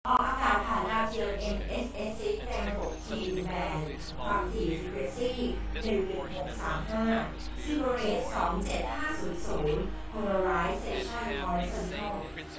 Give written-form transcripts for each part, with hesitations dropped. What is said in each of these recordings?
ออกอากาศผ่านดาวเทียม MSS ในระบบ Ku-band ความถี่ Frequency 11635 Silverate 27500 Polarization Horizontal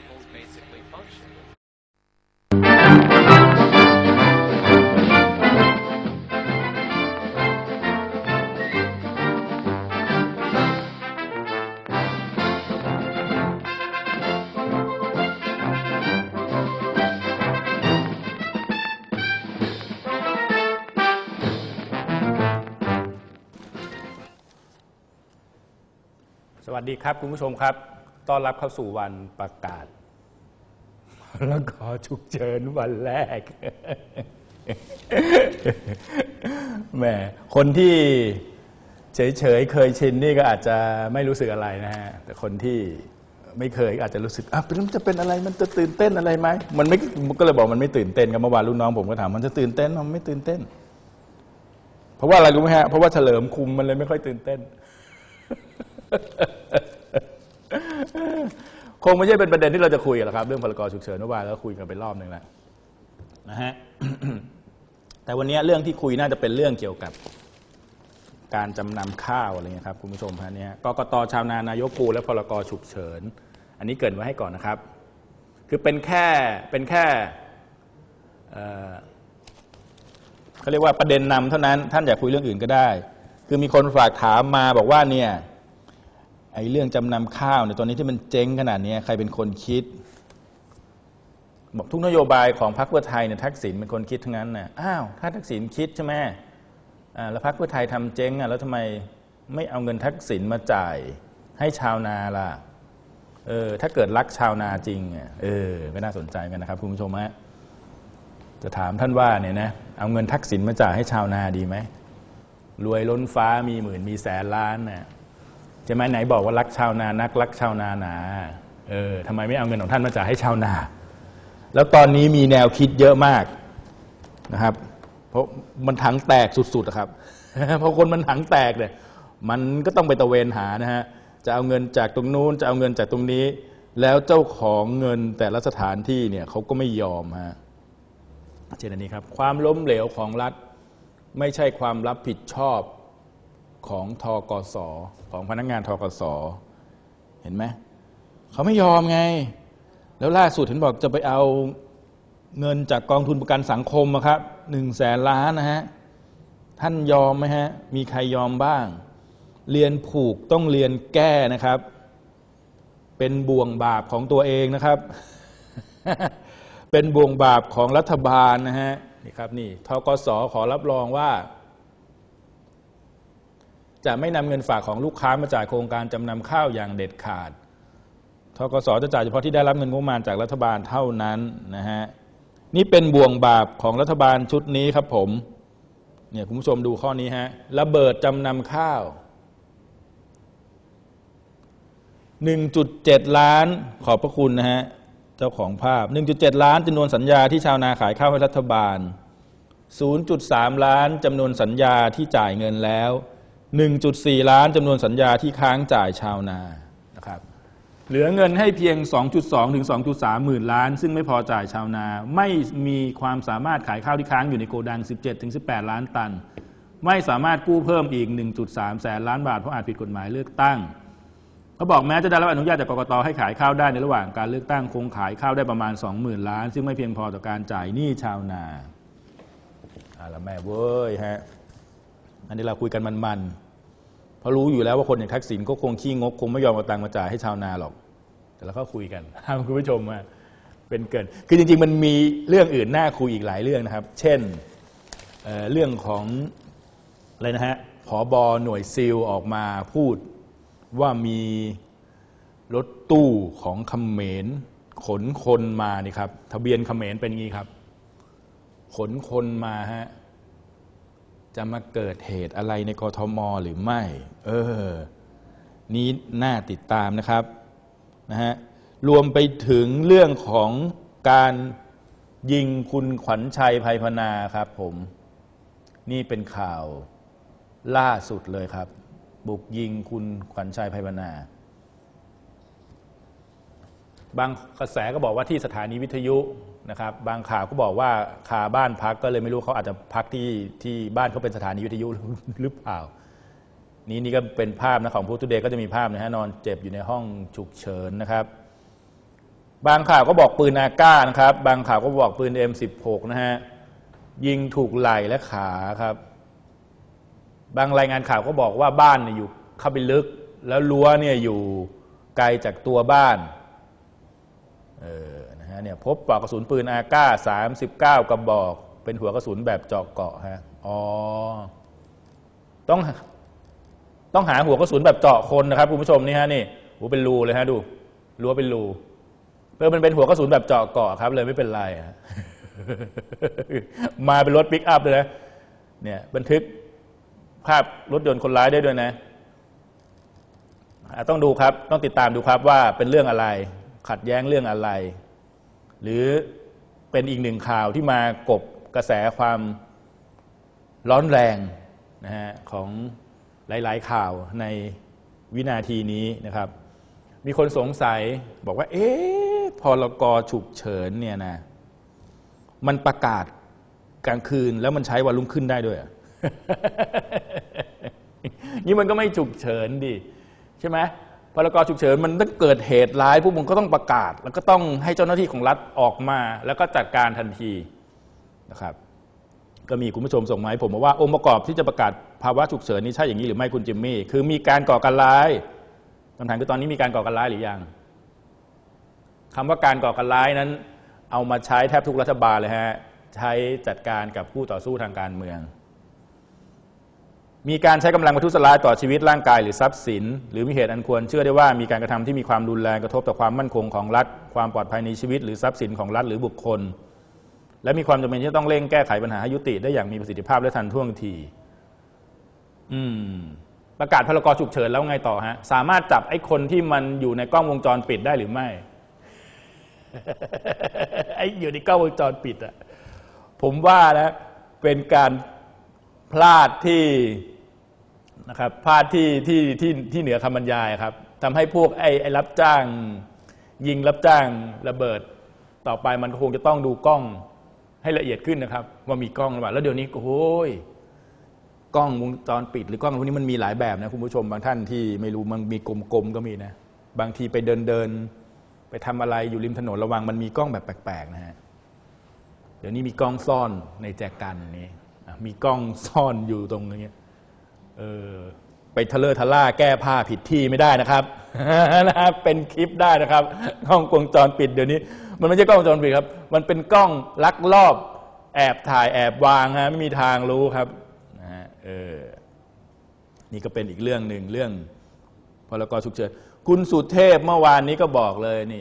สวัสดีครับคุณผู้ชมครับต้อนรับเข้าสู่วันประกาศแล้วก็ฉุกเฉินวันแรก แหมคนที่เฉยๆเคยชินนี่ก็อาจจะไม่รู้สึกอะไรนะฮะแต่คนที่ไม่เคยอาจจะรู้สึกมันจะเป็นอะไรมันจะตื่นเต้นอะไรไหมมันไม่ก็เลยบอกมันไม่ตื่นเต้นกันเมื่อวานลูกน้องผมก็ถามมันจะตื่นเต้นมันไม่ตื่นเต้นเพราะว่าอะไรรู้ไหมฮะเพราะว่าเฉลิมคุมมันเลยไม่ค่อยตื่นเต้นคงไม่ใช่เป็นประเด็นที่เราจะคุยหรอกครับเรื่องพรกฉุกเฉินเมื่อวานแล้วคุยกันไปรอบนึงแล้วนะฮะ แต่วันนี้เรื่องที่คุยน่าจะเป็นเรื่องเกี่ยวกับการจำนำข้าวอะไรเงี้ยครับคุณผู้ชมฮะเนี่ยกกต.ชาวนานายกปูและพรกฉุกเฉินอันนี้เกริ่นไว้ให้ก่อนนะครับคือเป็นแค่เขาเรียกว่าประเด็นนำเท่านั้นท่านอยากคุยเรื่องอื่นก็ได้คือมีคนฝากถามมาบอกว่าเนี่ยไอ้เรื่องจำนำข้าวเนี่ยตอนนี้ที่มันเจ๊งขนาดนี้ใครเป็นคนคิดบอกทุกนโยบายของพรรคเพื่อไทยเนี่ยทักษิณเป็นคนคิดทั้งนั้นน่ะถ้าทักษิณคิดใช่ไหมแล้วพรรคเพื่อไทยทำเจ๊งแล้วทำไมไม่เอาเงินทักษิณมาจ่ายให้ชาวนาล่ะถ้าเกิดรักชาวนาจริงก็น่าสนใจกันนะครับคุณผู้ชมฮะจะถามท่านว่าเนี่ยนะเอาเงินทักษิณมาจ่ายให้ชาวนาดีไหมรวยล้นฟ้ามีหมื่นมีแสนล้านน่ะใช่ไหมไหนบอกว่ารักชาวนานักรักชาวนาหนาทำไมไม่เอาเงินของท่านมาจ่ายให้ชาวนาแล้วตอนนี้มีแนวคิดเยอะมากนะครับเพราะมันถังแตกสุดๆครับ เพราะคนมันถังแตกเนี่ยมันก็ต้องไปตะเวนหานะฮะจะเอาเงินจากตรงนู้นจะเอาเงินจากตรงนี้แล้วเจ้าของเงินแต่ละสถานที่เนี่ยเขาก็ไม่ยอมฮะเช่นนี้ครับความล้มเหลวของรัฐไม่ใช่ความรับผิดชอบของธกส.ของพนักงานธกส.เห็นไหมเขาไม่ยอมไงแล้วล่าสุดเห็นบอกจะไปเอาเงินจากกองทุนประกันสังคมครับ100,000 ล้านนะฮะท่านยอมไหมฮะมีใครยอมบ้างเรียนผูกต้องเรียนแก้นะครับเป็นบ่วงบาปของตัวเองนะครับ เป็นบ่วงบาปของรัฐบาลนะฮะนี่ครับนี่ธกส.ขอรับรองว่าจะไม่นำเงินฝากของลูกค้ามาจ่ายโครงการจำนำข้าวอย่างเด็ดขาดธกส.จะจ่ายเฉพาะที่ได้รับเงินงบประมาณจากรัฐบาลเท่านั้นนะฮะนี่เป็นบ่วงบาปของรัฐบาลชุดนี้ครับผมเนี่ยคุณผู้ชมดูข้อนี้ฮะระเบิดจำนำข้าว 1.7 ล้านขอบพระคุณนะฮะเจ้าของภาพ 1.7 ล้านจำนวนสัญญาที่ชาวนาขายข้าวให้รัฐบาล 0.3 ล้านจำนวนสัญญาที่จ่ายเงินแล้ว 1.4 ล้านจำนวนสัญญาที่ค้างจ่ายชาวนานะครับเหลือเงินให้เพียง 2.2 ถึง 2.3 หมื่นล้านซึ่งไม่พอจ่ายชาวนาไม่มีความสามารถขายข้าวที่ค้างอยู่ในโกดัง 17 ถึง 18 ล้านตันไม่สามารถกู้เพิ่มอีก 1.3 แสนล้านบาทเพราะอาจผิดกฎหมายเลือกตั้งเขาบอกแม้จะได้รับอนุญาตจากกกต.ให้ขายข้าวได้ในระหว่างการเลือกตั้งคงขายข้าวได้ประมาณ 20,000 ล้านซึ่งไม่เพียงพอต่อการจ่ายหนี้ชาวนาละแม่เว้ยฮะอันนี้เราคุยกันมันๆเพราะรู้อยู่แล้วว่าคนอย่างทักษิณก็คงขี้งกคงไม่ยอมเอาตังค์มาจ่ายให้ชาวนาหรอกแต่เราก็คุยกันคุณผู้ชมว่าเป็นเกินคือจริงๆมันมีเรื่องอื่นน่าคุยอีกหลายเรื่องนะครับเช่นเรื่องของอะไรนะฮะผบ.หน่วยซีลออกมาพูดว่ามีรถตู้ของเขมรขนคนมานี่ครับทะเบียนเขมรเป็นงี้ครับขนคนมาฮะจะมาเกิดเหตุอะไรในกทม.หรือไม่นี้น่าติดตามนะครับนะฮะรวมไปถึงเรื่องของการยิงคุณขวัญชัยไพพนาครับผมนี่เป็นข่าวล่าสุดเลยครับบุกยิงคุณขวัญชัยไพพนาบางกระแสก็บอกว่าที่สถานีวิทยุนะครับบางข่าวก็บอกว่าคาบ้านพักก็เลยไม่รู้เขาอาจจะพักที่บ้านเขาเป็นสถานีวิทยุหรือเปล่านี่ก็เป็นภาพนะของผู้ทุเดย์ก็จะมีภาพนะฮะนอนเจ็บอยู่ในห้องฉุกเฉินนะครับบางข่าวก็บอกปืนอาก้านะครับบางข่าวก็บอกปืน M16 นะฮะยิงถูกไหล่และขาครับบางรายงานข่าวก็บอกว่าบ้านเนี่ยอยู่เข้าไปลึกแล้วรั้วเนี่ยอยู่ไกลจากตัวบ้านนะฮะเนี่ยพบปลอกกระสุนปืนอาก้า39 กระบอกเป็นหัวกระสุนแบบเจาะเกาะฮะอ๋อต้องหาหัวกระสุนแบบเจาะคนนะครับคุณผู้ชมนี่ฮะนี่หัวเป็นรูเลยฮะดูรั้วเป็นรูมันเป็นหัวกระสุนแบบเจาะเกาะครับเลยไม่เป็นไรมาเป็นรถปิกอัพเลยนะเนี่ยบันทึกภาพรถยนต์คนร้ายได้ด้วยนะต้องดูครับต้องติดตามดูครับว่าเป็นเรื่องอะไรขัดแย้งเรื่องอะไรหรือเป็นอีกหนึ่งข่าวที่มากบกระแสความร้อนแรงนะฮะของหลายๆข่าวในวินาทีนี้นะครับมีคนสงสัยบอกว่าพรก.ฉุกเฉินเนี่ยนะมันประกาศกลางคืนแล้วมันใช้วันรุ่งขึ้นได้ด้วย นี่มันก็ไม่ฉุกเฉินดิใช่ไหมพรก.ฉุกเฉินมันต้องเกิดเหตุร้ายพวกมึงก็ต้องประกาศแล้วก็ต้องให้เจ้าหน้าที่ของรัฐออกมาแล้วก็จัดการทันทีนะครับก็มีคุณผู้ชมส่งมาให้ผมว่าองค์ประกอบที่จะประกาศภาวะฉุกเฉินนี้ใช่อย่างนี้หรือไม่คุณจิมมี่คือมีการก่อการร้ายคำถามคือตอนนี้มีการก่อการร้ายหรือยังคำว่าการก่อการร้ายนั้นเอามาใช้แทบทุกรัฐบาลเลยฮะใช้จัดการกับผู้ต่อสู้ทางการเมืองมีการใช้กำลังประทุษร้ายต่อชีวิตร่างกายหรือทรัพย์สินหรือมีเหตุอันควรเชื่อได้ว่ามีการกระทำที่มีความรุนแรงกระทบต่อความมั่นคงของรัฐความปลอดภัยในชีวิตหรือทรัพย์สินของรัฐหรือบุคคลและมีความจำเป็นที่ต้องเร่งแก้ไขปัญหาให้ยุติได้อย่างมีประสิทธิภาพและทันท่วงทีประกาศพรก.ฉุกเฉินแล้วไงต่อฮะสามารถจับไอ้คนที่มันอยู่ในกล้องวงจรปิดได้หรือไม่ ไอ้อยู่ในกล้องวงจรปิดอ่ะผมว่านะเป็นการพลาดที่นะครับพลาดที่เหนือคำบรรยายครับทำให้พวกไอ้รับจ้างยิงรับจ้างระเบิดต่อไปมันคงจะต้องดูกล้องให้ละเอียดขึ้นนะครับว่ามีกล้องหรือเปล่าแล้วเดี๋ยวนี้โอ้ยกล้องวงจรปิดหรือกล้องพวกนี้มันมีหลายแบบนะคุณผู้ชมบางท่านที่ไม่รู้มันมีกลมๆก็มีนะบางทีไปเดินไปทำอะไรอยู่ริมถนนระวังมันมีกล้องแบบแปลกๆนะฮะเดี๋ยวนี้มีกล้องซ่อนในแจกันนี้มีกล้องซ่อนอยู่ตรงนี้ไปทะเลาะทะล่าแก้ผ้าผิดที่ไม่ได้นะครับ นะครับเป็นคลิปได้นะครับกล้องวงจรปิดเดี๋ยวนี้มันไม่ใช่กล้องวงจรปิดครับมันเป็นกล้องลักลอบแอบถ่ายแอบวางฮะไม่มีทางรู้ครับนะฮะนี่ก็เป็นอีกเรื่องหนึ่งเรื่องพรก.ฉุกเฉินคุณสุเทพเมื่อวานนี้ก็บอกเลยนี่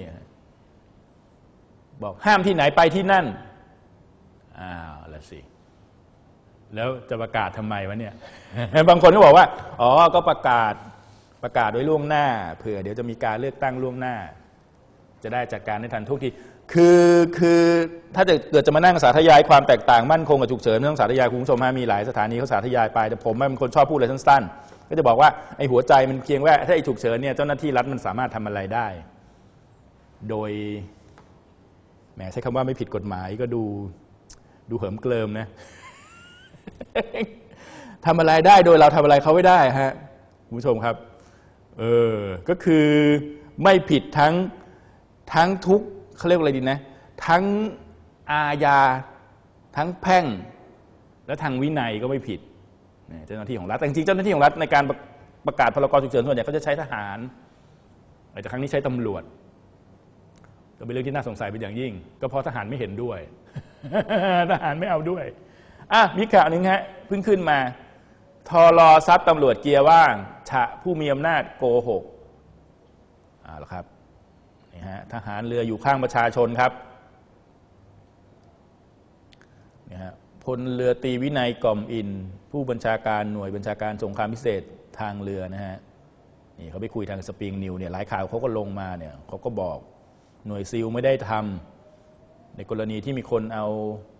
บอกห้ามที่ไหนไปที่นั่นละสิแล้วจะประกาศทำไมวะเนี่ย บางคนก็บอกว่าอ๋อก็ประกาศไว้ล่วงหน้าเผื่อเดี๋ยวจะมีการเลือกตั้งล่วงหน้าจะได้จัดการได้ทันทุกทีคือถ้าจะเกิดจะมานั่งสาธยายความแตกต่างมั่นคงกับฉุกเฉินไม่ต้องสาธยายคุณผู้ชมมีหลายสถานีเขาสาธยายไปแต่ผมเป็นคนชอบพูดอะไรสั้นๆก็จะบอกว่าไอ้หัวใจมันเพียงว่าถ้าไอ้ฉุกเฉินเนี่ยเจ้าหน้าที่รัฐมันสามารถทำอะไรได้โดยแหมใช้คำว่าไม่ผิดกฎหมายก็ดูเหิมเกลิมนะ ทำอะไรได้โดยเราทำอะไรเขาไม่ได้ฮะคุณผู้ชมครับก็คือไม่ผิดทั้งทุกเขาเรียกอะไรดีนะทั้งอาญาทั้งแพ่งและทางวินัยก็ไม่ผิดเจ้าหน้าที่ของรัฐแต่จริงๆเจ้าหน้าที่ของรัฐในการประกาศพรก.ฉุกเฉินส่วนใหญ่เขาจะใช้ทหารแต่ครั้งนี้ใช้ตำรวจก็เป็นเรื่องที่น่าสงสัยเป็นอย่างยิ่งก็เพราะทหารไม่เห็นด้วย ทหารไม่เอาด้วยมีข่าวหนึ่งฮะเพิ่งขึ้นมาทรซัดตำรวจเกียร์ว่างฉะผู้มีอำนาจโกหกเหรอครับนี่ฮะทหารเรืออยู่ข้างประชาชนครับนี่ฮะพลเรือตรีวินัยกล่อมอินผู้บัญชาการหน่วยบัญชาการสงครามพิเศษทางเรือนะฮะนี่เขาไปคุยทางสปริงนิวเนี่ยหลายข่าวเขาก็ลงมาเนี่ยเขาก็บอกหน่วยซิลไม่ได้ทำในกรณีที่มีคนเอา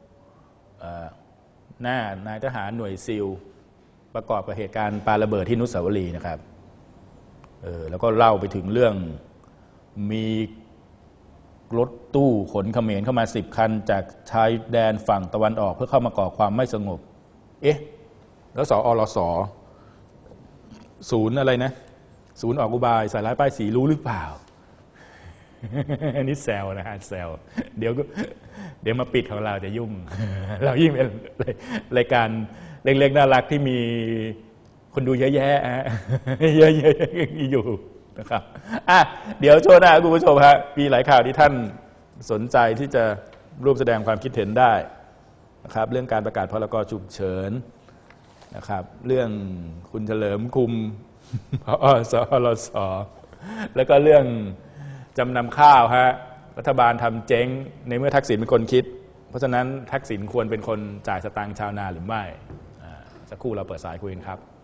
หน้านายทหารหน่วยซิลประกอบกับเหตุการณ์ปาระเบิดที่นุสาวรีย์นะครับแล้วก็เล่าไปถึงเรื่องมีรถตู้ขนเขมรเข้ามา10 คันจากชายแดนฝั่งตะวันออกเพื่อเข้ามาก่อความไม่สงบแล้วสอรสศูนย์อะไรนะศูนย์ออกอุบายใส่ร้ายป้ายสีรู้หรือเปล่า อันนี้แซวนะฮะแซวเดี๋ยวมาปิดของเราจะยุ่ง เรายิ่งเป็นรายการเล็กๆน่ารักที่มีคนดูเยอะแยะเยอะๆอยู่นะครับเดี๋ยวโชว์หน้าคุณผู้ชมฮะมีหลายข่าวที่ท่านสนใจที่จะร่วมแสดงความคิดเห็นได้นะครับเรื่องการประกาศพรกฉุกเฉินนะครับเรื่องคุณเฉลิมคุมพสรสแล้วก็เรื่องจำนำข้าวฮะรัฐบาลทำเจ๊งในเมื่อทักษิณเป็นคนคิดเพราะฉะนั้นทักษิณควรเป็นคนจ่ายสตางค์ชาวนาหรือไม่สักครู่เราเปิดสายคุยกันครับ